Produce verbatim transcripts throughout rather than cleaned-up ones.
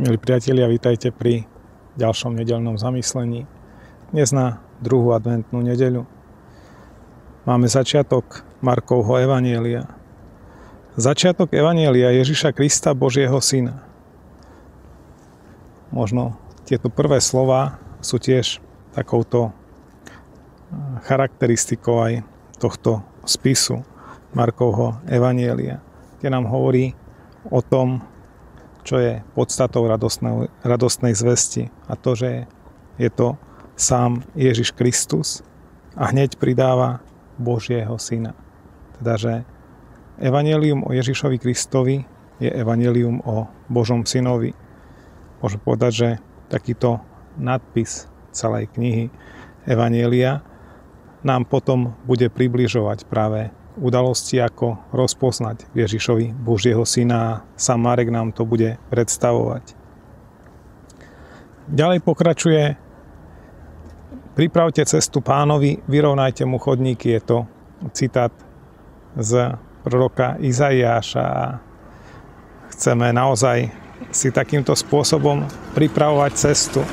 Milí priatelia, vítajte pri ďalšom nedeľnom zamyslení. Dnes na druhú adventnú nedeľu máme začiatok Markovho evanjelia. Začiatok evanjelia Ježiša Krista, Božieho Syna. Možno tieto prvé slová sú tiež takouto charakteristikou aj tohto spisu Markovho evanjelia, kde nám hovorí o tom, čo je podstatou radostnej, radostnej zvesti, a to, že je to sám Ježiš Kristus a hneď pridáva Božieho Syna. Teda, že evanjelium o Ježišovi Kristovi je evanjelium o Božom Synovi. Môžem povedať, že takýto nadpis celej knihy evanjelia nám potom bude približovať práve udalosti, ako rozpoznať Ježišovi Božieho Syna, a sám Marek nám to bude predstavovať. Ďalej pokračuje: pripravte cestu Pánovi, vyrovnajte mu chodníky. Je to citát z proroka Izaiáša a chceme naozaj si takýmto spôsobom pripravovať cestu,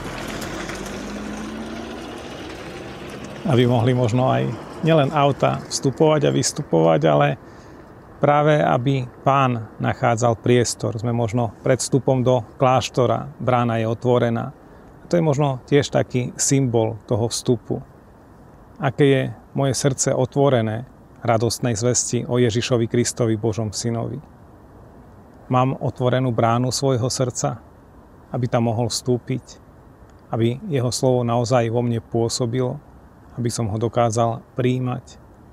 aby mohli možno aj nielen auta vstupovať a vystupovať, ale práve aby Pán nachádzal priestor. Sme možno pred vstupom do kláštora, brána je otvorená. A to je možno tiež taký symbol toho vstupu. Aké je moje srdce otvorené radostnej zvesti o Ježišovi Kristovi, Božom Synovi. Mám otvorenú bránu svojho srdca, aby tam mohol vstúpiť, aby jeho slovo naozaj vo mne pôsobilo, aby som ho dokázal prijímať.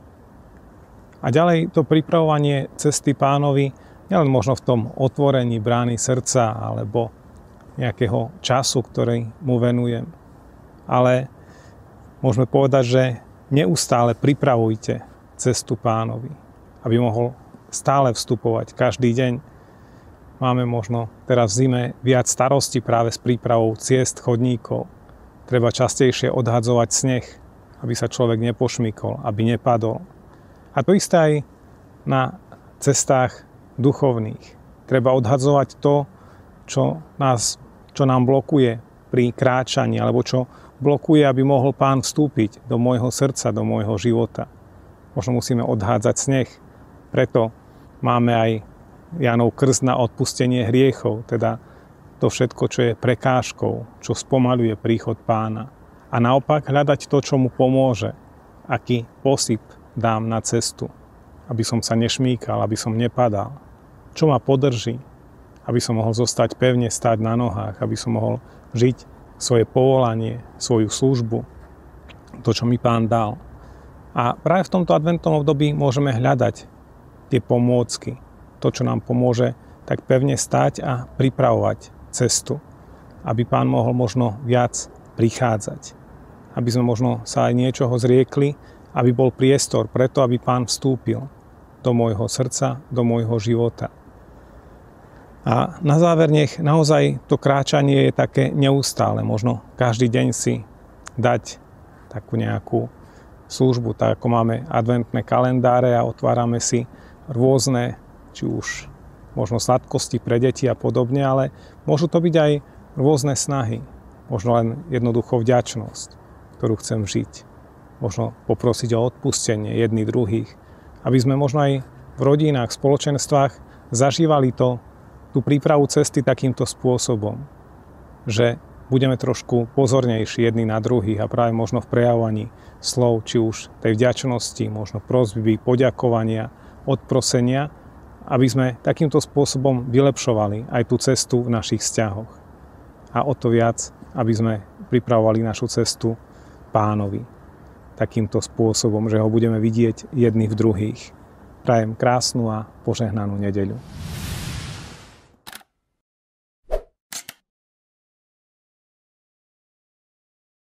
A ďalej to pripravovanie cesty Pánovi, nielen možno v tom otvorení brány srdca alebo nejakého času, ktorý mu venujem, ale môžeme povedať, že neustále pripravujte cestu Pánovi, aby mohol stále vstupovať každý deň. Máme možno teraz v zime viac starosti práve s prípravou ciest, chodníkov. Treba častejšie odhadzovať sneh, aby sa človek nepošmykol, aby nepadol. A to isté aj na cestách duchovných. Treba odhadzovať to, čo, nás, čo nám blokuje pri kráčaní, alebo čo blokuje, aby mohol Pán vstúpiť do môjho srdca, do môjho života. Možno musíme odhádzať sneh. Preto máme aj Jánov krst na odpustenie hriechov, teda to všetko, čo je prekážkou, čo spomaľuje príchod Pána. A naopak hľadať to, čo mu pomôže, aký posyp dám na cestu, aby som sa nešmýkal, aby som nepadal, čo ma podrží, aby som mohol zostať pevne stáť na nohách, aby som mohol žiť svoje povolanie, svoju službu, to, čo mi Pán dal. A práve v tomto adventnom období môžeme hľadať tie pomôcky, to, čo nám pomôže tak pevne stáť a pripravovať cestu, aby Pán mohol možno viac prichádzať. Aby sme možno sa aj niečoho zriekli, aby bol priestor preto, aby Pán vstúpil do môjho srdca, do môjho života. A na záver nech naozaj to kráčanie je také neustále. Možno každý deň si dať takú nejakú službu, tak ako máme adventné kalendáre a otvárame si rôzne, či už možno sladkosti pre deti a podobne, ale môžu to byť aj rôzne snahy. Možno len jednoducho vďačnosť, ktorú chcem žiť. Možno poprosiť o odpustenie jedných druhých. Aby sme možno aj v rodinách, v spoločenstvách zažívali to, tú prípravu cesty takýmto spôsobom. Že budeme trošku pozornejší jedni na druhých a práve možno v prejavovaní slov, či už tej vďačnosti, možno prosby, poďakovania, odprosenia, aby sme takýmto spôsobom vylepšovali aj tú cestu v našich vzťahoch. A o to viac, aby sme pripravovali našu cestu Pánovi takýmto spôsobom, že ho budeme vidieť jedni v druhých. Prajem krásnu a požehnanú nedeľu.